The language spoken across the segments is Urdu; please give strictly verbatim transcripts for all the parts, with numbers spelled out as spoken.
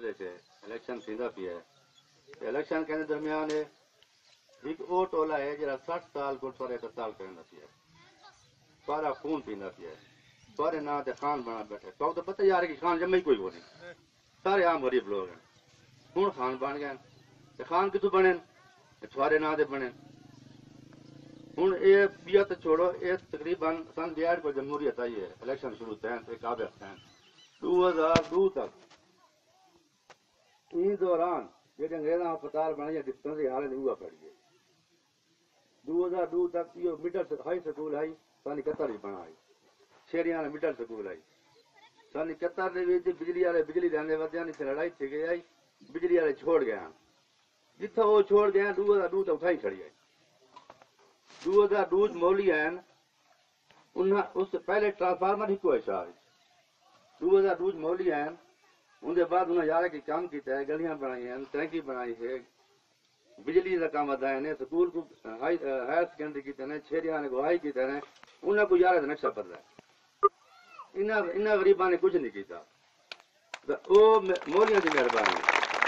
سے الیکشن تھیندا پیا ہے الیکشن کے درمیان ہے ایک او ٹولا ہے جڑا سٹھ سال کو سارے قتال کرنا پیا سارا خون پیندا پیا سارے نا تے خان بنا بیٹھے تو تو پتہ یار کہ خان جمع ہی کوئی وہ نہیں سارے عام غریب لوگ ہیں ہن خان بن گئے تے خان کتوں بنے سارے نا دے بنے ہن اے بیعت چھوڑو اے تقریباً سن ڈیڑھ کو جمہوریت آئی ہے الیکشن شروع تھے تے قابل تھے دو ہزار دو تک اس دوران جڑے انگریزاں ہسپتال بنائے ڈسپنسری حالت ہوا پڑی ہے دو ہزار دو تک یہ مڈل ہائی سکول آئی سن اکہتر بنائی شہریاں مڈل سکول آئی سن اکہتر بجلی والے بجلی دینے ودیا نہیں لڑائی تھی گئی آئی بجلی والے چھوڑ گئے جتوں وہ چھوڑ گئے دو ہزار دو تک اٹھائی کھڑی آئی دو ہزار دو مولی ہیں اس سے پہلے ٹرانسفارمر ہی کوئی شاہ دو ہزار دو مولی ہیں ان کے بعد انہیں یار کی کام کیتا ہے گلیاں بنائی ہیں ٹینکی بنائی ہے بجلی کا کام ادا ہے سکول کو ہائر سیکنڈری کیتے ہیں چھیریاں نے گواہی کیتے ہیں انہیں کو یار نقشہ بدلا ہے انہیں غریباں نے کچھ نہیں کیتا وہ مولیاں کی مہربانی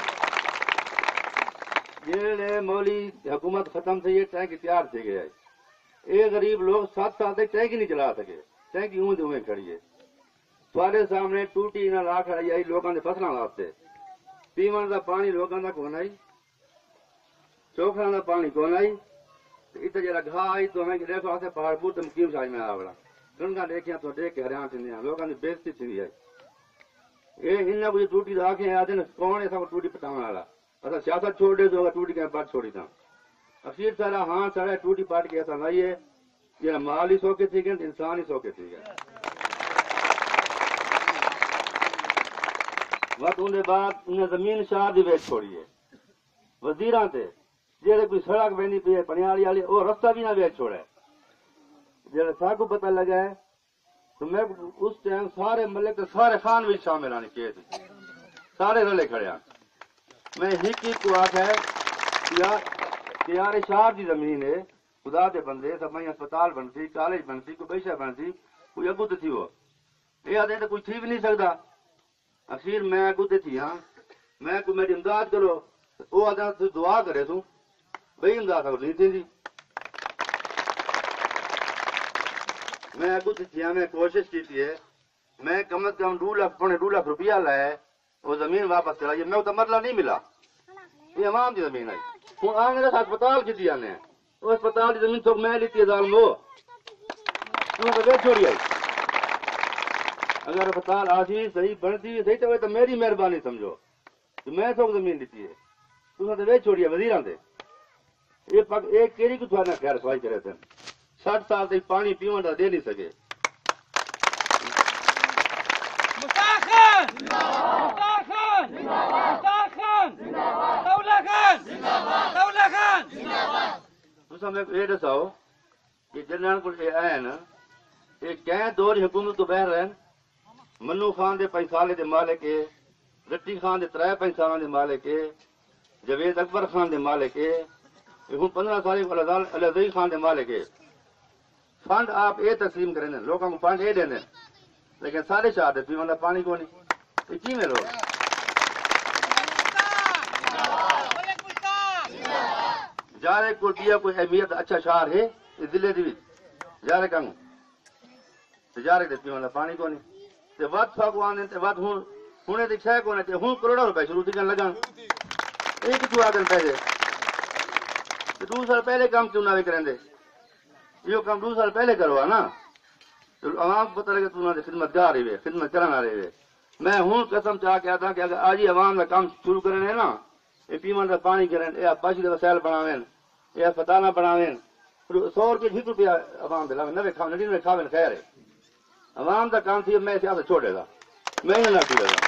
جہے مولی حکومت ختم تھی یہ ٹینکی تیار تھی گیا یہ غریب لوگ سات سال تک ٹینکی نہیں چلا سکے ٹینکی اون دے کھڑی ہے تھوڑے سامنے ٹوٹی نہ لا کھڑی آئی لوگوں نے فصلوں واسطے پیون کا پانی لوگوں کا کون آئی چوکھا کا پانی کون آئی اتنے جرا گھا آئی تو ہمیں دیکھو آسے پہاڑ پور تو مقیم ساج میں آوڑا کنگا دیکھیا تو دیکھ کے حیران تھی لوگوں نے بےزتی تھی ہے یہ ان کچھ ٹوٹی آ کے آتے ہیں کون ہے سب ٹوٹی پٹاؤن والا اصل سیاست چھوڑ دے تو ٹوٹی کے بعد چھوڑی تھا اخیر سارا ہاں سارا ٹوٹی پاٹ کے ایسا لائیے یہ مال ہی سوکے تھی گئے انسان ہی سوکے تھی گئے وقت ان بعد انہیں زمین شاہ دی ویچ چھوڑی ہے وزیراں تے جہاں کوئی سڑک بہنی پی ہے پنیالی والی وہ رستہ بھی نہ ویچ چھوڑے جہاں سا کو پتہ لگا ہے تو میں اس ٹائم سارے ملک سارے خان بھی شامل آنے کیے تھے سارے رلے کھڑے ہیں میں ہک ہک کو آخ ہے کہ یار شاہ دی زمین ہے خدا دے بندے سب ہسپتال بنتی کالج بنتی کوئی بیشہ بنتی کوئی اگو تو تھی وہ یہ آدھے تو کوئی تھی بھی نہیں سکتا اخیر میں اگو تے تھی ہاں میں کوئی میری امداد کرو وہ آدھا تو دعا کرے تو بھائی امداد نہیں تھی جی میں اگو تے تھی ہاں میں کوشش کی تھی ہے میں کم از کم دو لاکھ پونے دو لاکھ روپیہ لائے وہ زمین واپس کرائیے میں تو مرلہ نہیں ملا یہ عوام کی زمین آئی ہوں آنے کا ہسپتال کی دیا نے وہ ہسپتال کی زمین تو میں لیتی ہے ظالم وہ انہوں تو ویچ چھوڑی آئی اگر ہسپتال آجی صحیح بنتی صحیح تو, تو میری مہربانی سمجھو کہ میں تو زمین لیتی ہے انہوں تو ویچ چھوڑی ہے وزیران سے یہ پک ایک کیری کو تھوڑا خیر سوائی کرے تھے ساٹھ سال تک پانی پیون دے نہیں سکے یہ دساؤ کہ جنرل کو آئے نا یہ کہیں دور حکومت تو بہر رہے منو خان دے پنج سالے دے مالک ہے رٹی خان دے ترائے پنج سالوں دے مالک ہے جوید اکبر خان دے مالک ہے ہوں پندرہ سال علیزئی خان دے مالک ہے فنڈ آپ یہ تقسیم کریں لوگوں کو فنڈ یہ دیں لیکن سارے شاہ دے پیون کا پانی کو نہیں یہ کی میں لوگ جارے کو دیا کوئی اہمیت اچھا شہر ہے اس ضلع دی جارے کم جارے دے پیون کا پانی کو نہیں تے وقت فاقو آنے تے وقت ہوں ہونے تے شے کو نہیں ہوں کروڑوں روپے شروع تھی کن لگن ایک تو آدن پیسے دو سال پہلے کام کیوں نہ کریں دے یہ کام دو سال پہلے کروا نا عوام کو پتہ لگے تو انہوں نے خدمت گاہ رہے خدمت کرنا رہے میں ہوں قسم چاہ کے آتا کہ اگر آج ہی عوام کا کام شروع کرنے ہے نا یہ پیمن کا پانی کریں یہ پاشی کے وسائل بناویں یہ ہسپتال بناویں سو روپئے ایک روپیہ عوام دے لاویں نوے کھاویں نڑینوے کھاویں خیر ہے عوام کا کام تھی میں سیاست چھوڑے گا میں نہ چھوڑے گا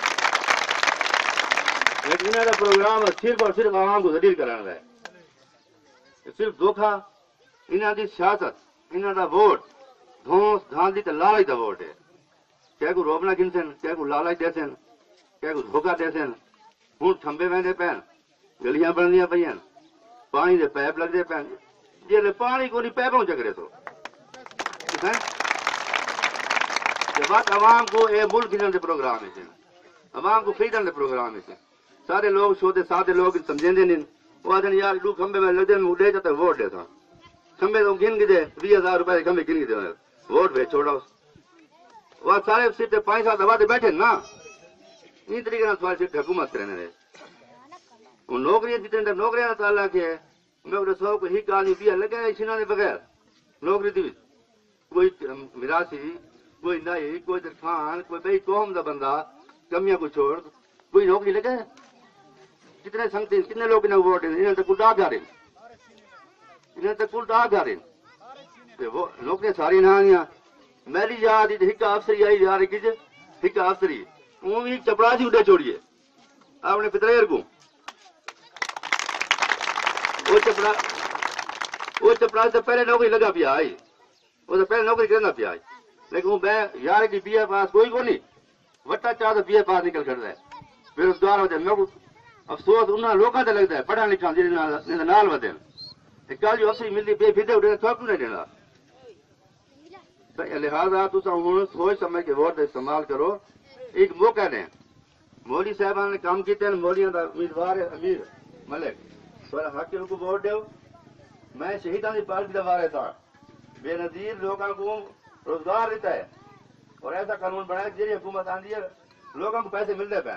لیکن انہوں کا پروگرام صرف اور صرف عوام کو ذلیل کرانا ہے صرف دھوکھا انہوں کی سیاست انہوں کا ووٹ دھونس دھاندلی تے لالچ دا ووٹ ہے کیا کو روبنا گنسن کیا کو لالچ دے سن کیا کو دھوکا دے سن ہوں تھمبے وہدے پین گلیاں بندیاں پہ پانی دے پیپ لگتے پین جی پانی کو نہیں پیپوں چکرے تو بات عوام کو یہ ملک گھنن دے پروگرام ہے عوام کو خریدن دے پروگرام ہے سارے لوگ چھوٹے سادے لوگ سمجھیں نہیں وہ آدھے یار دو کھمبے میں لگتے ہیں اڈے جاتے ووٹ دے تھا کھمبے تو گن کے دے بیس ہزار روپے کھمبے گن کے دے ووٹ بھیج چھوڑا وہ سارے سیٹے پانچ سات دبا دے بیٹھے نا این طریقے سے سوال سیٹ حکومت کرنے رہے نوکریاں جتنے نوکریاں تعالیٰ کے ہے میں وہ سو کو ایک آدمی پیا لگا ہے چھنا نے بغیر نوکری دی کوئی میراثی کوئی نئی کوئی درخان کوئی بئی قوم دا بندہ کمیاں کو چھوڑ کوئی نوکری لگا ہے کتنے سنگتی کتنے لوگ نے ووٹ انہیں تک کل آ جا رہے انہیں تک کل آ جا رہے وہ نوکریاں ساری نہ آنیاں میری یاد ایک افسری آئی جا رہی کچھ ایک افسری وہ بھی چپڑا سی اڈے چھوڑیے اپنے پتریر کو وہ چپڑا وہ چپڑا سے پہلے نوکری لگا پیا آئی وہ تو پہلے نوکری کرنا پیا آئی لیکن وہ میں یار کی بی اے پاس کوئی کو نہیں وٹا چاہ تو بی اے پاس نکل کر ہے بے روزگار ہوتے میں افسوس انہوں لوگوں سے لگتا ہے پڑھا لکھا نال ودے کل جو افسری ملتی بے فیدے اٹھے تھوک نہیں دینا لہٰذا تصا ہوں سوچ سمجھ کے ووٹ استعمال کرو ایک موقع دیں مولوی صاحبان نے کام کیتے ہیں مولیاں دا امیدوار ہے امیر ملک سوال حق کے کو ووٹ دیو میں شہیدان کی پارٹی کا وارث تھا بے نظیر لوگوں کو روزگار دیتا ہے اور ایسا قانون بنایا جی حکومت آندی ہے لوگوں کو پیسے ملتے پہ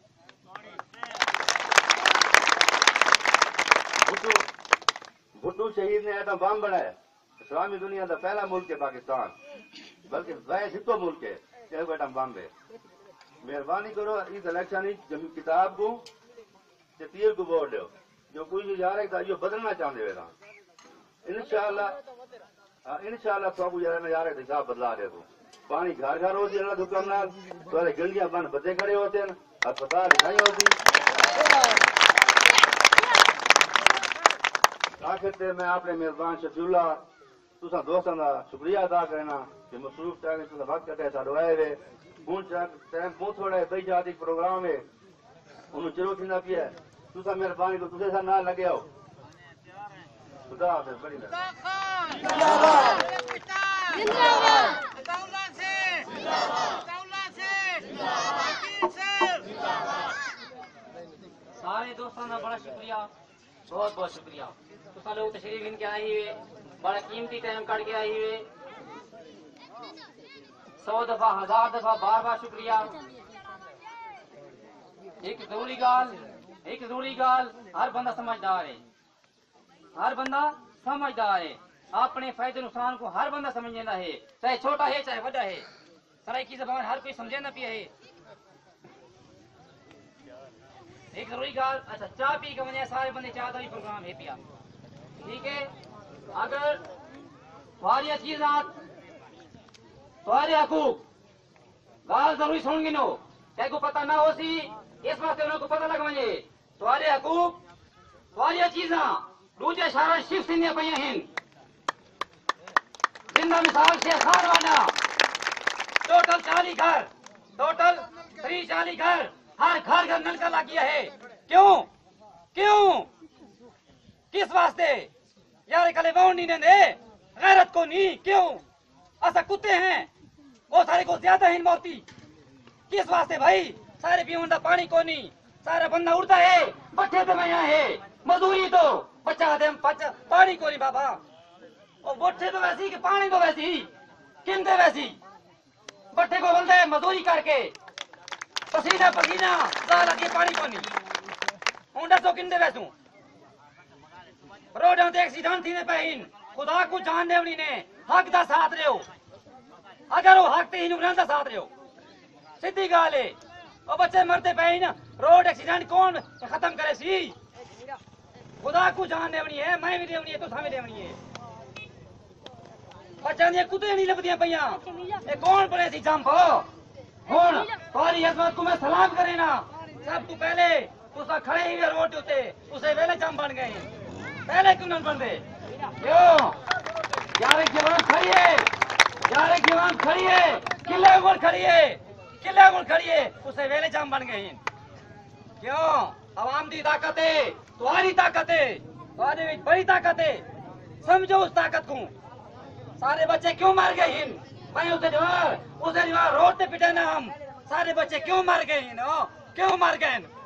بھٹو شہید نے ایٹم بم بنایا اسلامی دنیا کا پہلا ملک ہے پاکستان بلکہ ویس ایک ملک ہے چاہے ایٹم بم ہے مہربانی کرو اس الیکشن کتاب کو تیر کو ووٹ دو جو کوئی جا رہا ہے بدلنا چاہتے ہوئے انشاءاللہ انشاءاللہ تو کو جا رہا ہے حساب بدلا دے تو پانی گھر گھر ہوتی ہے حکم نال تھوڑے گنڈیاں بند بچے کھڑے ہوتے ہیں اسپتال نہیں ہوتی آخر تے میں اپنے مہربان شفیع اللہ تساں دوستاں دا شکریہ ادا کرنا کہ مصروف ٹائم تساں وقت کٹے ساڈو آئے وے ہن ٹائم بہت تھوڑا ہے بئی جاتی پروگرام ہے انہوں چلو تھیندا پیا ہے تساں مہربانی کو تسے سا نہ لگے آؤ خدا حافظ بڑی سارے دوستوں کا بڑا شکریہ بہت بہت شکریہ تو لوگ تشریف ان کے آئے ہوئے بڑا قیمتی ٹائم کٹ کے آئے ہوئے سو دفعہ ہزار دفعہ بار بار شکریہ ایک ضروری گال ایک ضروری گال ہر بندہ سمجھدار ہے ہر بندہ سمجھدار ہے اپنے فائدے نقصان کو ہر بندہ سمجھنا ہے چاہے چھوٹا ہے چاہے بڑا ہے سرائی کی زبان ہر کوئی سمجھنا پیا ہے ایک ضروری گال اچھا چاہ پی کے وجہ سارے بندے چاہ کا بھی پروگرام ہے پیا ٹھیک ہے اگر تمہاری چیزاں تمہارے حقوق گال ضروری سن گنو کہ کو پتہ نہ ہو سی اس واسطے انہوں کو پتہ لگ وجے تمہارے حقوق تمہاری چیزاں دوجے شہر شفٹ تھیندیاں پیاں ہیں زندہ مثال سے خان والا ٹوٹل چالیس گھر ٹوٹل تری چالیس گھر ہر گھر گھر نل کا لا گیا ہے کیوں کیوں کس واسطے یار کلے وون نہیں دے غیرت کو نہیں کیوں ایسا کتے ہیں وہ سارے کو زیادہ ہیں موتی کس واسطے بھائی سارے پیون دا پانی کو نہیں سارا بندہ اڑتا ہے بچے تو میں ہے مزدوری تو بچہ دے پانی کو نہیں بابا اور بچے تو ویسی کہ پانی تو ویسی کن دے ویسی بچے کو بولتے مزدوری کر کے پسینہ پسینہ لا لگے پانی کو نہیں ہوں دسو کن دے ویسوں روڈوں تے ایکسیڈنٹ تھی نے پہین خدا کو جان دے نے حق دا ساتھ رہو اگر وہ حق تے ہی نوران دا ساتھ رہو سیدھی گال ہے او بچے مرتے پہین روڈ ایکسیڈنٹ کون ختم کرے سی خدا کو جان دے ہے میں بھی دے ہے تو سامنے دے ہے بچوں دیا کتے نہیں لبدیاں پیاں اے کون پڑے سی جمپ ہوں تمہاری عظمت کو میں سلام کرے نا سب تو پہلے تسا کھڑے ہی روڈ تے اسے ویلے جمپ بن گئے پہلے کیوں نہ بن دے کیوں یار ایک جوان کھڑی ہے یار ایک جوان کھڑی ہے قلعے اوپر کھڑی ہے قلعے اوپر کھڑی ہے اسے ویلے جمپ بن گئے کیوں عوام دی طاقت ہے تمہاری طاقت ہے تمہارے بڑی طاقت ہے سمجھو اس طاقت کو سارے بچے کیوں مر گئے ہیں میں اسے دیوار اسے دیوار روڈ تے پٹے نا ہم سارے بچے کیوں مر گئے ہیں کیوں مر گئے ہیں